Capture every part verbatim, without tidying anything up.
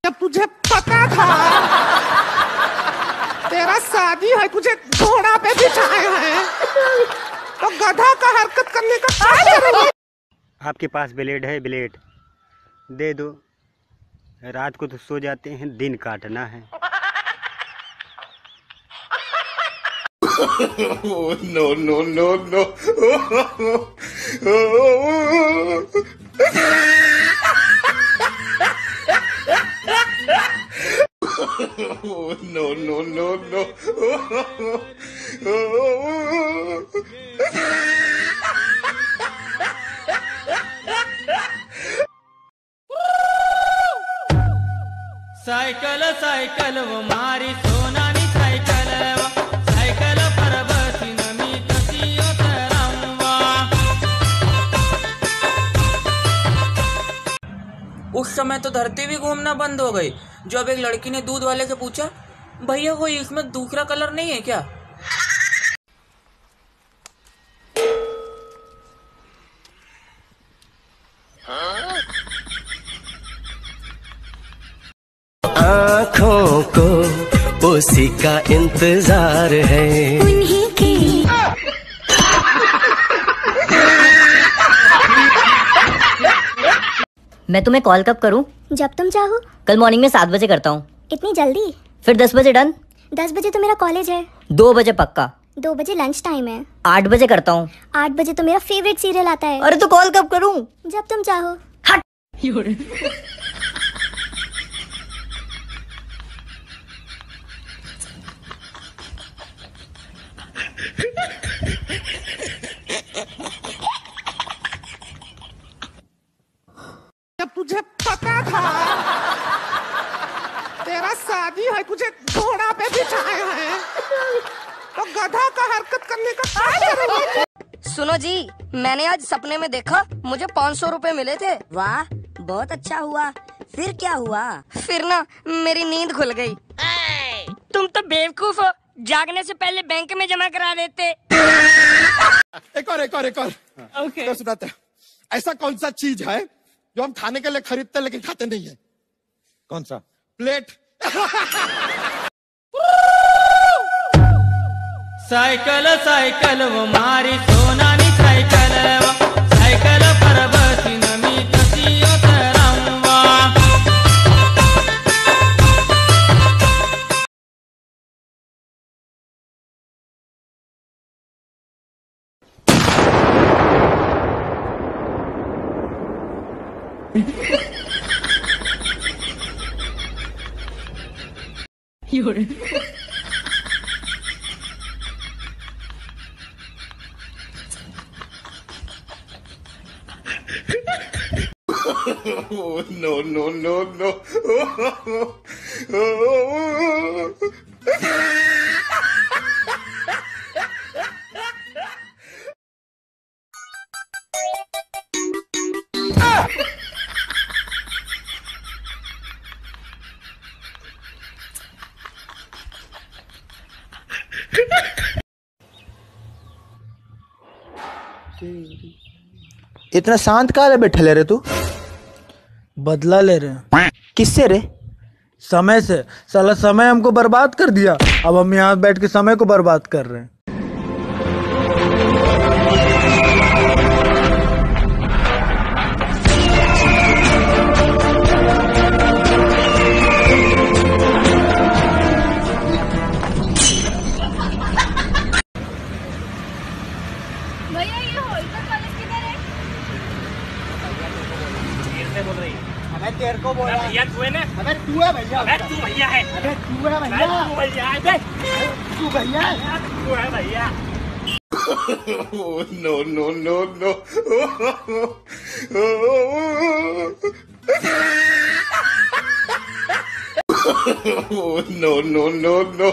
जब तुझे पता था तेरा शादी है, तुझे घोड़ा पे बिठाए हैं तो गधा का हरकत करने का क्या जरूरत? आपके पास ब्लेड है? ब्लेड दे दो। रात को तो सो जाते हैं, दिन काटना है। No no no no no no no no cycle cycle व मारी सोनानी सायकल सायकल पर बसीन मी कसी उतरावा। उस समय तो धरती भी घूमना बंद हो गई जब एक लड़की ने दूध वाले से पूछा, भैया कोई इसमें दूसरा कलर नहीं है क्या? आँखों को उसी का इंतजार है, उन्हीं की। मैं तुम्हें कॉल कब करूं? जब तुम चाहो। कल मॉर्निंग में सात बजे करता हूँ। इतनी जल्दी? फिर दस बजे डन। दस बजे तो मेरा कॉलेज है। दो बजे पक्का। दो बजे लंच टाइम है। आठ बजे करता हूँ। आठ बजे तो मेरा फेवरेट सीरियल आता है। अरे तो कॉल कब करूं? जब तुम चाहो। हट। जब तुझे पता था तेरा शादी है, तुझे घोड़ा पे बिठाए हैं तो गधा का हरकत करने का क्या जरूरत? सुनो जी, मैंने आज सपने में देखा मुझे पाँच सौ रुपए मिले थे। वाह, बहुत अच्छा हुआ। फिर क्या हुआ? फिर ना मेरी नींद खुल गई। तुम तो बेवकूफ हो, जागने से पहले बैंक में जमा करा देते। एक और एक और एक और okay. तो सुनाते, ऐसा कौन सा चीज है जो हम खाने के लिए खरीदते लेकिन खाते नहीं है? कौन सा? प्लेट। सायकल सायकल व मारी सोनानी सायकल सायकल पर बसीन मी कसी उतरावा। नो नो नो नो इतना शांत काहे बैठे ले रे तू? बदला ले रहे हैं। किससे रे? समय से। साला समय हमको बर्बाद कर दिया, अब हम यहाँ बैठ के समय को बर्बाद कर रहे हैं। भैया ये होलकर कॉलेज किधर है? बोल रही है। अबे तेरे को बोला भैया तू है ना? अबे तू है भैया। अबे तू भैया है। अबे तू है भैया। तू भैया है। बे तू भैया है। तू है भैया। No no no no no no no no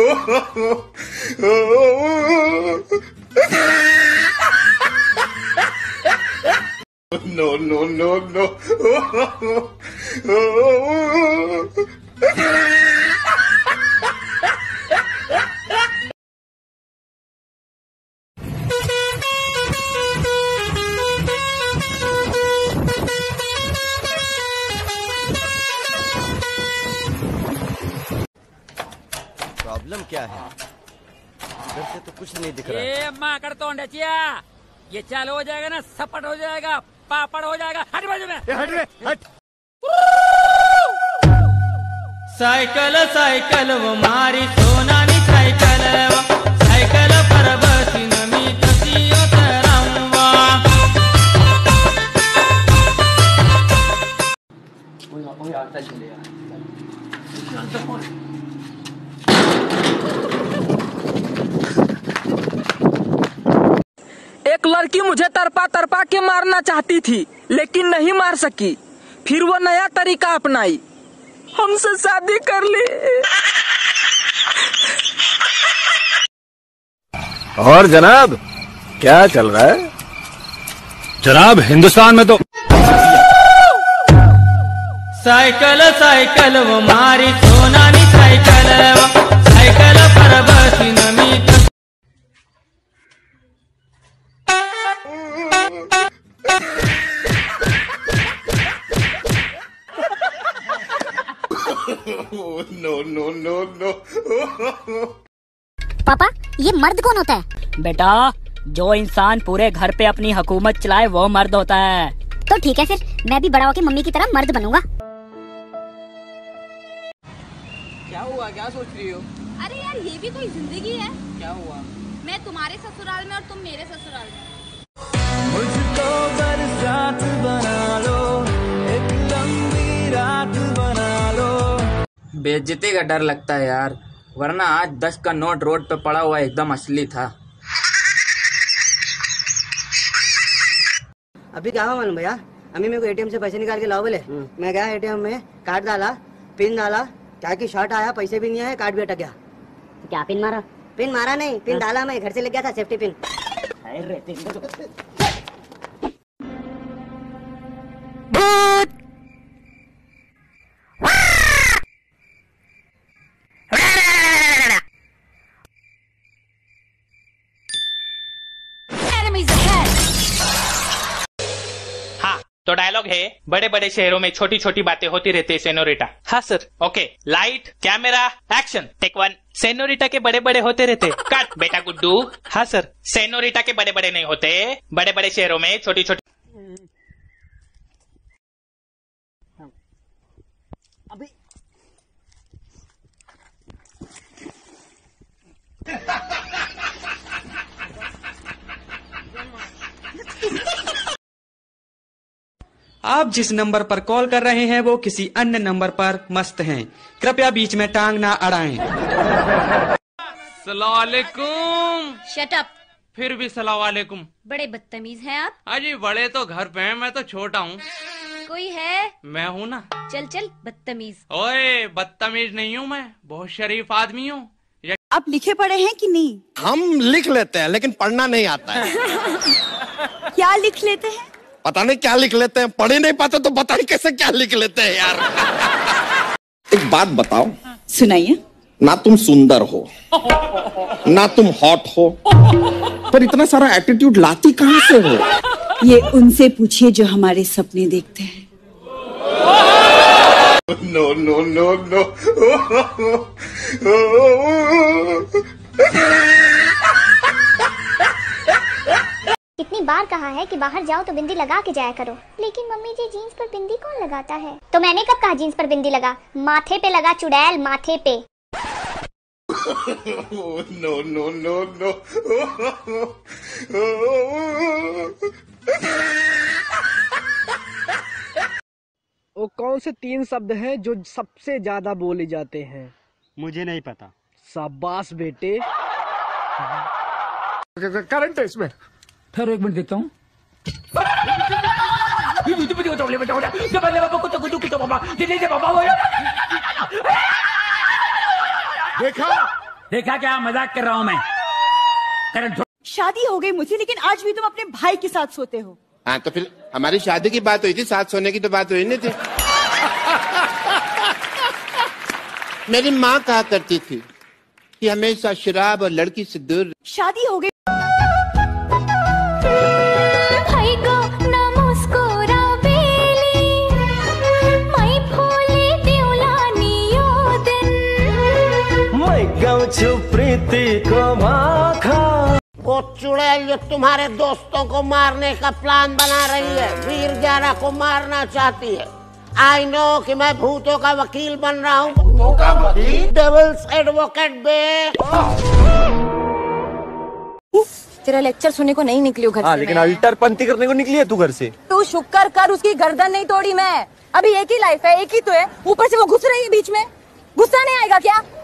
No, no, no, no. Problem क्या है? इधर से तो कुछ नहीं दिख रहा। ये माकड़ तोंडचिया, ये चालू हो जाएगा ना, सपट हो जाएगा, पापड़ हो जाएगा। हट बाजू में, हट रे, हट। सायकल सायकल व मारी सोनानी सायकल सायकल पर बसीन मी कशी उतरावा. एक लड़की मुझे तरपा तरपा के मारना चाहती थी, लेकिन नहीं मार सकी। फिर वो नया तरीका अपनाई, हमसे शादी कर ली। और जनाब क्या चल रहा है? जनाब हिंदुस्तान में तो सायकल सायकल व मारी सोनानी सायकल सायकल पर बसीन मी कशी. No no no no. पापा ये मर्द कौन होता है? बेटा जो इंसान पूरे घर पे अपनी हुकूमत चलाए वो मर्द होता है। तो ठीक है, फिर मैं भी बड़ा होकर मम्मी की तरह मर्द बनूंगा। क्या हुआ, क्या सोच रही हो? अरे यार ये भी कोई जिंदगी है? क्या हुआ? मैं तुम्हारे ससुराल में और तुम मेरे ससुराल में। मुझको बरसात बना लो, एक लंबी रात बना लो। बेइज्जती का डर लगता है यार, वरना आज दस का नोट रोड पे पड़ा हुआ एकदम असली था। अभी क्या हुआ मालूम भैया, अम्मी मेरे को एटीएम से पैसे निकाल के लाओ बोले। मैं गया एटीएम में, कार्ड डाला, पिन डाला, क्या की शर्ट आया, पैसे भी नहीं आए, कार्ड भी अटक गया। तो क्या पिन मारा? पिन मारा नहीं, पिन डाला, मैं घर से ले गया था सेफ्टी पिन। तो डायलॉग है, बड़े बड़े शहरों में छोटी छोटी बातें होती रहती है सेनोरिटा. हाँ sir. Okay, light camera action, take one. Senorita के बड़े बड़े होते रहते. कट बेटा गुड्डू. हाँ सर. सेनोरिटा के बड़े बड़े नहीं होते, बड़े बड़े शहरों में छोटी छोटी. अभी आप जिस नंबर पर कॉल कर रहे हैं वो किसी अन्य नंबर पर मस्त हैं, कृपया बीच में टांग ना अड़ाएं। सलाम वालेकुम। Shut up. फिर भी सलाम वालेकुम। बड़े बदतमीज हैं आप। अजी बड़े तो घर पे हैं, मैं तो छोटा हूँ। कोई है? मैं हूँ ना। चल चल बदतमीज। ओए बदतमीज नहीं हूँ, मैं बहुत शरीफ आदमी हूँ। आप लिखे पढ़े हैं कि नहीं? हम लिख लेते हैं लेकिन पढ़ना नहीं आता है। क्या लिख लेते हैं? पता नहीं क्या लिख लेते हैं, पढ़ ही नहीं पाते तो पता नहीं कैसे क्या लिख लेते हैं यार। एक बात बताओ। सुनाइए। ना तुम सुंदर हो, ना तुम हॉट हो, पर इतना सारा एटीट्यूड लाती कहाँ से हो? ये उनसे पूछिए जो हमारे सपने देखते हैं। No no no no. कितनी बार कहा है कि बाहर जाओ तो बिंदी लगा के जाया करो, लेकिन मम्मी जी जीन्स पर बिंदी कौन लगाता है? तो मैंने कब कहा जीन्स पर बिंदी लगा? माथे पे लगा चुड़ैल, माथे पे। No no no no. वो कौन से तीन शब्द हैं जो सबसे ज्यादा बोले जाते हैं? मुझे नहीं पता। शाबाश बेटे। करंट है इसमें। फिर एक मिनट देखता हूँ। देखा देखा क्या? मजाक कर रहा हूँ मैं। करंट शादी हो गई मुझे, लेकिन आज भी तुम अपने भाई के साथ सोते हो। हाँ तो फिर हमारी शादी की बात हुई थी, साथ सोने की तो बात हुई नहीं थी। मेरी माँ कहा करती थी कि हमेशा शराब और लड़की से दूर। शादी हो गई। गमछु प्रीति को माखा। वो चुड़ैल जो तुम्हारे दोस्तों को मारने का प्लान बना रही है, वीर जारा को मारना चाहती है। आई नो कि मैं भूतों का वकील बन रहा हूँ। भूतों का वकील? डेविल्स एडवोकेट बे। तेरा लेक्चर सुनने को नहीं निकली घर से। हाँ, लेकिन अल्टरपंथी करने को निकली है तू घर से। तू शुक्र कर उसकी गर्दन नहीं तोड़ी मैं। अभी एक ही लाइफ है, एक ही तो है, ऊपर से वो घुस रही है बीच में। गुस्सा नहीं आएगा क्या?